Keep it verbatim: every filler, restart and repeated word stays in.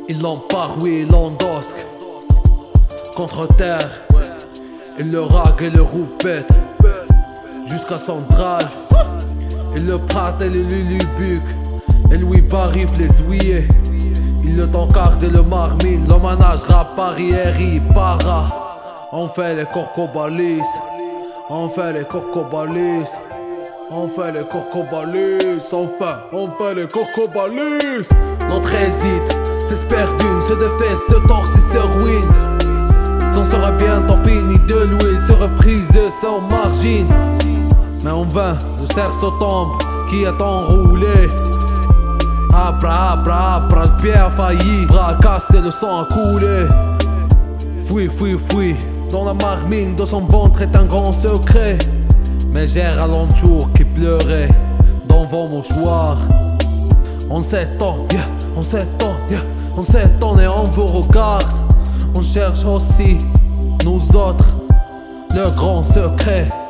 Ils l'emparent, oui, ils l'endosquent. Contre terre, ils le raguent et le roupettent jusqu'à son drage. Ils le pratent et le lulubuquent. Et lui bariffe les ouillets. Il le tancarde et le marmine. Le manage rap arrière, para. On fait les corcobalis. On fait les corcobalis. On fait les corcobalis. On fait, on fait les corcobalis. Notre hésite, s'espère d'une, se défait, se torse et se ruine. S'en sera bientôt fini de l'huile, se reprise sans margine. Mais en vain, le cerceau tombe, qui est enroulé. Abra, abra, abra, de pierre failli, bras cassé, le sang a coulé. Fouille, fouille, fouille, dans la marmine de son ventre est un grand secret. Mégère alentour qui pleurait dans vos mouchoirs. On s'étonne, yeah, on s'étonne, yeah, on s'étonne et on vous regarde. On cherche aussi, nous autres, le grand secret.